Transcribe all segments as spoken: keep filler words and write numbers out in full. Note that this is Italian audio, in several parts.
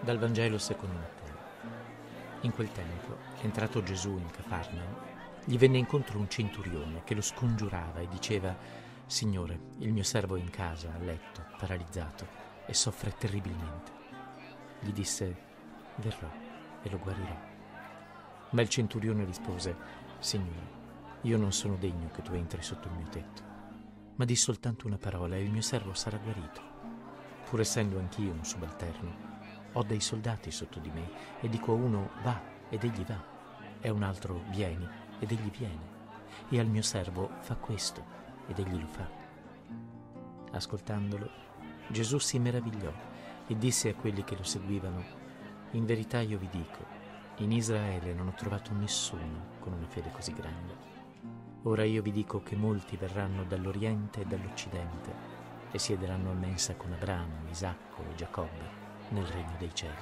Dal Vangelo secondo Matteo. In quel tempo, entrato Gesù in Cafarnao, gli venne incontro un centurione che lo scongiurava e diceva: «Signore, il mio servo è in casa, a letto, paralizzato, e soffre terribilmente». Gli disse: «Verrò e lo guarirò». Ma il centurione rispose: «Signore, io non sono degno che tu entri sotto il mio tetto, ma di soltanto una parola e il mio servo sarà guarito. Pur essendo anch'io un subalterno, ho dei soldati sotto di me e dico a uno: va, ed egli va, e a un altro: vieni, ed egli viene, e al mio servo: fa questo, ed egli lo fa». Ascoltandolo, Gesù si meravigliò e disse a quelli che lo seguivano: «In verità io vi dico, in Israele non ho trovato nessuno con una fede così grande. Ora io vi dico che molti verranno dall'Oriente e dall'Occidente e siederanno a mensa con Abramo, Isacco e Giacobbe nel regno dei cieli».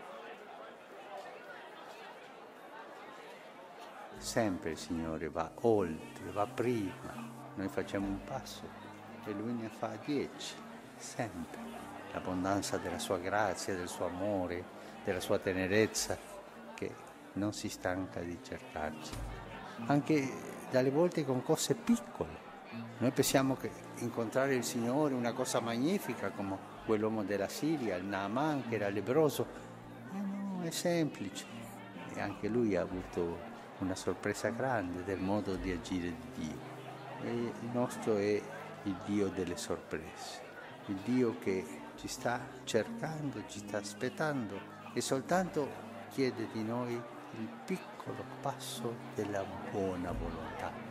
Sempre il Signore va oltre, va prima. Noi facciamo un passo e Lui ne fa dieci, sempre. L'abbondanza della sua grazia, del suo amore, della sua tenerezza, che non si stanca di cercarci. Anche dalle volte con cose piccole. Noi pensiamo che incontrare il Signore è una cosa magnifica, come quell'uomo della Siria, il Naaman, che era lebbroso. Eh no, è semplice. E anche lui ha avuto una sorpresa grande del modo di agire di Dio. E il nostro è il Dio delle sorprese, il Dio che ci sta cercando, ci sta aspettando e soltanto chiede di noi il piccolo passo della buona volontà.